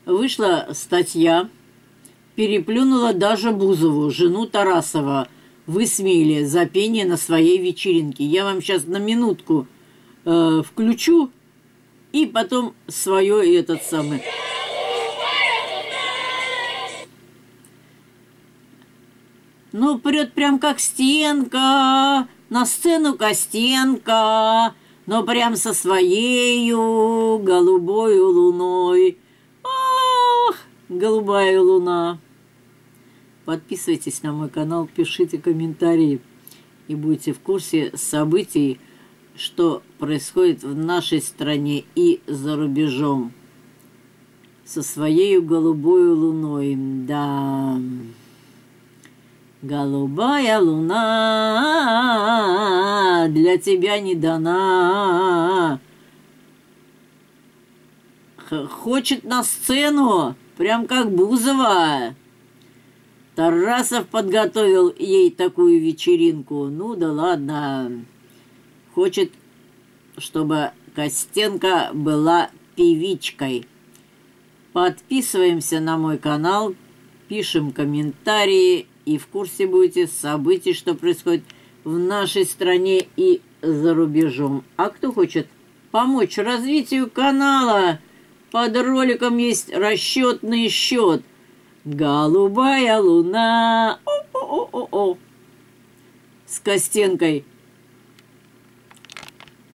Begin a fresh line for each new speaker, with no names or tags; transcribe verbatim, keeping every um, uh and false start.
вышла статья, переплюнула даже Бузову, жену Тарасова, высмеяли за пение на своей вечеринке. Я вам сейчас на минутку э, включу, и потом свое этот самый... Ну, прет прям как стенка, на сцену Костенко, но прям со своею голубою луной. Ах, голубая луна. Подписывайтесь на мой канал, пишите комментарии и будете в курсе событий, что происходит в нашей стране и за рубежом. Со своей голубой луной, да. Голубая луна для тебя не дана. Х Хочет на сцену, прям как Бузова. Тарасов подготовил ей такую вечеринку. Ну да ладно. Хочет, чтобы Костенко была певичкой. Подписываемся на мой канал, пишем комментарии и в курсе будете событий, что происходит в нашей стране и за рубежом. А кто хочет помочь развитию канала, под роликом есть расчетный счет. Голубая луна. О-о-о-о-о. С Костенкой.